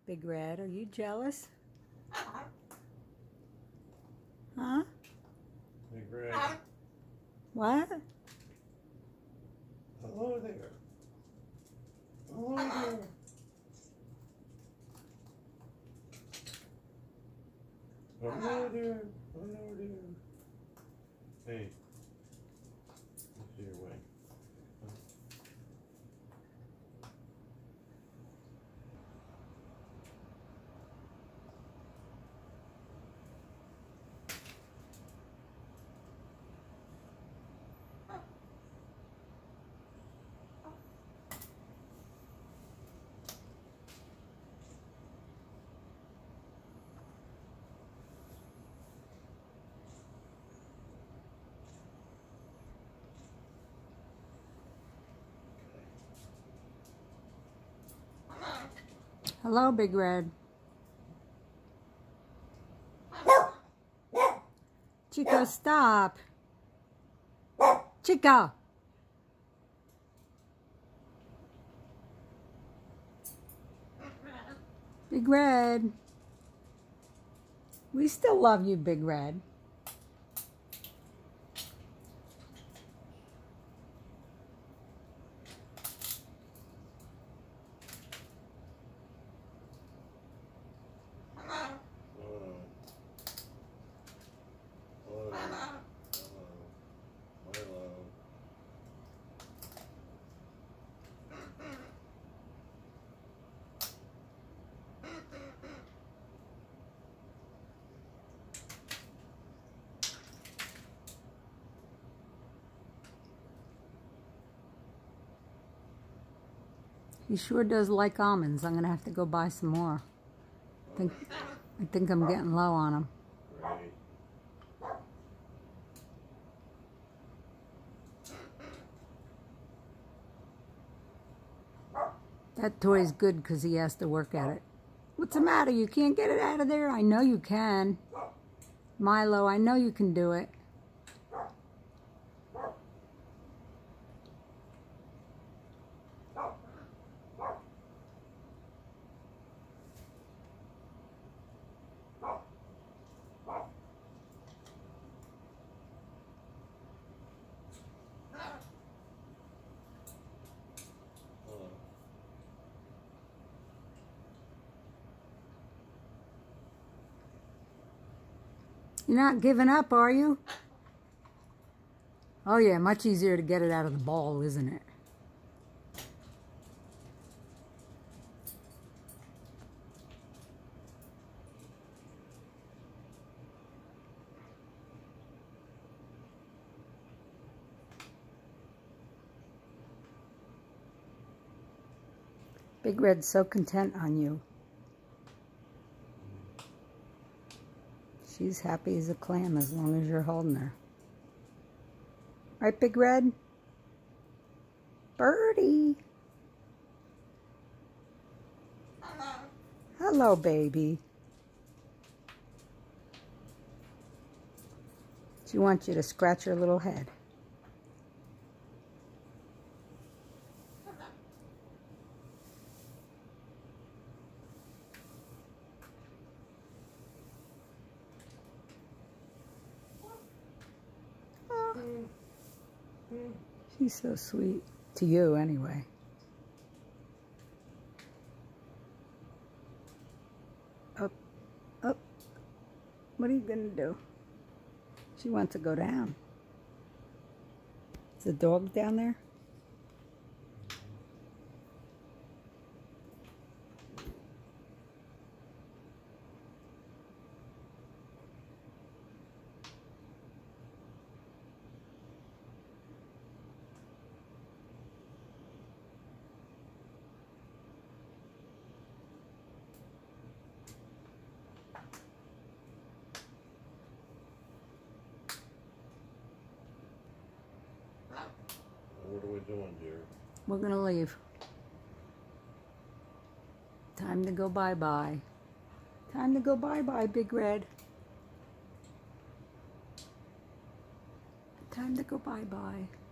Big Red, are you jealous? Huh? Big Red. What? Hello there. Hello there. Hello there. Hello there. Hey. Let's see your way. Hello, Big Red. Chico, stop. Chico. Big Red. We still love you, Big Red. He sure does like almonds. I'm gonna have to go buy some more. I think I'm getting low on them. Right. That toy's good because he has to work at it. What's the matter? You can't get it out of there? I know you can. Milo, I know you can do it. You're not giving up, are you? Oh yeah, much easier to get it out of the ball, isn't it? Big Red's so content on you. She's happy as a clam as long as you're holding her. Right, Big Red? Birdie. Hello, baby. She wants you to scratch her little head. She's so sweet. To you, anyway. Up, up. What are you gonna do? She wants to go down. Is the dog down there? What are we doing, dear? We're gonna leave. Time to go bye-bye. Time to go bye-bye, Big Red. Time to go bye-bye.